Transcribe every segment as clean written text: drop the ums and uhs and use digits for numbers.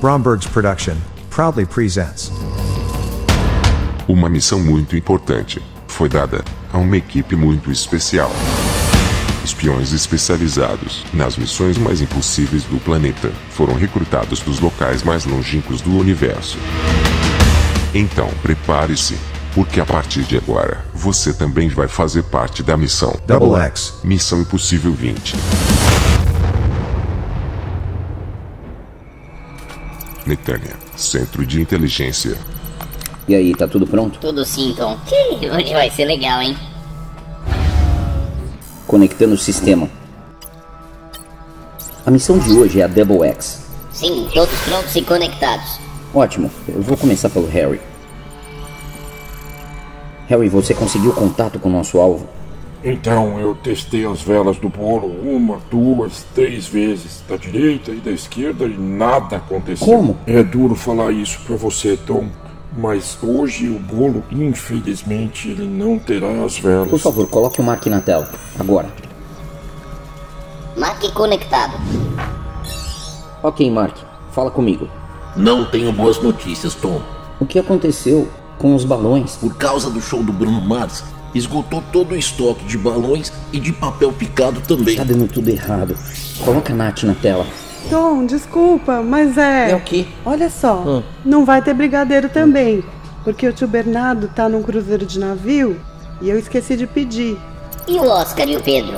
Bromberg's Production proudly presents uma missão muito importante foi dada a uma equipe muito especial. Espiões especializados nas missões mais impossíveis do planeta foram recrutados dos locais mais longínquos do universo. Então prepare-se, porque a partir de agora, você também vai fazer parte da missão Double X. Missão Impossível 20. Netânia, Centro de Inteligência. E aí, tá tudo pronto? Tudo sim, Tom. Hoje vai ser legal, hein? Conectando o sistema. A missão de hoje é a Double X. Sim, todos prontos e conectados. Ótimo, eu vou começar pelo Harry. Harry, você conseguiu contato com o nosso alvo? Então, eu testei as velas do bolo 1, 2, 3 vezes, da direita e da esquerda, e nada aconteceu. Como? É duro falar isso pra você, Tom, mas hoje o bolo, infelizmente, ele não terá as velas. Por favor, coloque o Mark na tela, agora. Mark conectado. Ok, Mark, fala comigo. Não tenho boas notícias, Tom. O que aconteceu com os balões? Por causa do show do Bruno Mars, esgotou todo o estoque de balões e de papel picado também. Tá dando tudo errado. Coloca a Nath na tela. Tom, desculpa, mas É o quê? Olha só, não vai ter brigadeiro também, porque o tio Bernardo tá num cruzeiro de navio e eu esqueci de pedir. E o Oscar e o Pedro?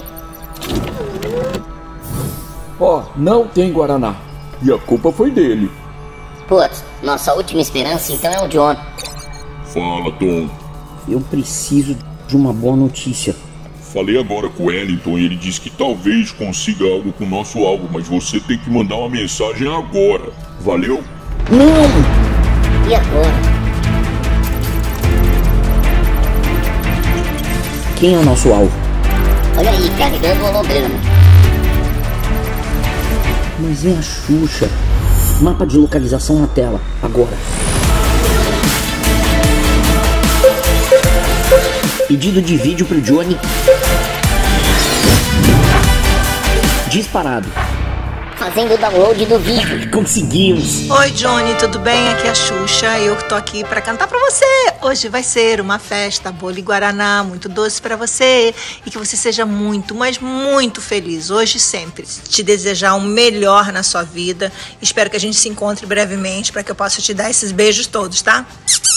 Não tem Guaraná. E a culpa foi dele. Putz, nossa última esperança então é o John. Fala, Tom. Eu preciso de uma boa notícia. Falei agora com o Wellington e ele disse que talvez consiga algo com o nosso alvo, mas você tem que mandar uma mensagem agora. Valeu? Não! E agora? Quem é o nosso alvo? Olha aí, carregando o holograma. Mas é a Xuxa. Mapa de localização na tela, agora. Pedido de vídeo pro Johnny. Disparado. Fazendo o download do vídeo. Conseguimos! Oi, Johnny, tudo bem? Aqui é a Xuxa. Eu tô aqui pra cantar pra você. Hoje vai ser uma festa, bolo e guaraná, muito doce pra você. E que você seja muito, mas muito feliz, hoje e sempre. Te desejar o melhor na sua vida. Espero que a gente se encontre brevemente pra que eu possa te dar esses beijos todos, tá?